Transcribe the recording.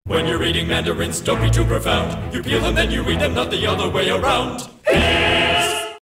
When you're eating mandarins, don't be too profound. You peel them, then you eat them, not the other way around.